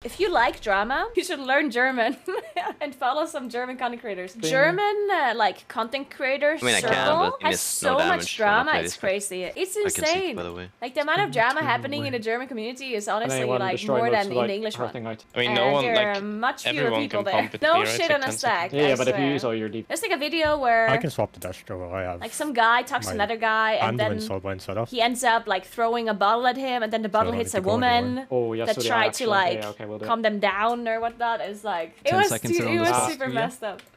If you like drama, you should learn German and follow some German content creators. German like content creators circle has so much drama. It's crazy. It's insane. By the way. Like the amount of drama happening in the German community is honestly like more than in the English one. I mean, no one there are like much fewer everyone people can there. pump it. No right? shit on a stack. Yeah, I but if you swear. use all your deep, There's like a video where I can swap the dash over. I have like some guy talks to another guy and then Soulblind set up. he ends up like throwing a bottle at him and then the bottle hits a woman that tried to like calm them down or whatnot. It's like it was super messed up.